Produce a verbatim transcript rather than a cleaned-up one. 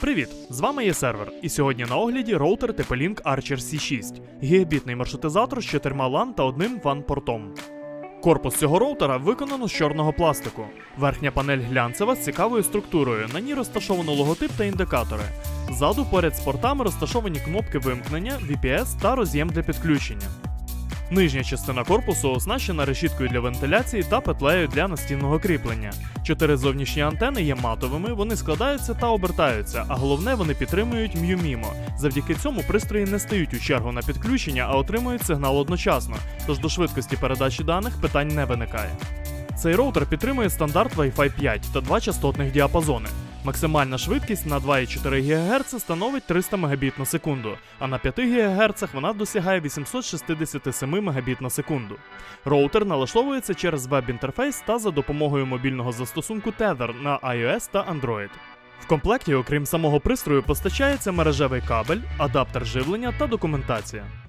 Привіт! З вами є сервер, і сьогодні на огляді роутер TP-Link Archer сі шість, гігабітний маршрутизатор з чотирма лан та одним ван-портом. Корпус цього роутера виконано з чорного пластику. Верхня панель глянцева з цікавою структурою, на ній розташовано логотип та індикатори. Ззаду поряд з портами розташовані кнопки вимкнення, ві пі ес та роз'єм для підключення. Нижня частина корпусу оснащена решіткою для вентиляції та петлею для настінного кріплення. Чотири зовнішні антени є матовими, вони складаються та обертаються, а головне, вони підтримують м'ю-мімо. Завдяки цьому пристрої не стають у чергу на підключення, а отримують сигнал одночасно, тож до швидкості передачі даних питань не виникає. Цей роутер підтримує стандарт Wi-Fi п'ять та два частотних діапазони. Максимальна швидкість на два і чотири гігагерца становить триста мегабіт на секунду, а на п'яти гігагерцах вона досягає вісімсот шістдесят сім мегабіт на секунду. Роутер налаштовується через веб-інтерфейс та за допомогою мобільного застосунку Tether на iOS та Android. В комплекті, окрім самого пристрою, постачається мережевий кабель, адаптер живлення та документація.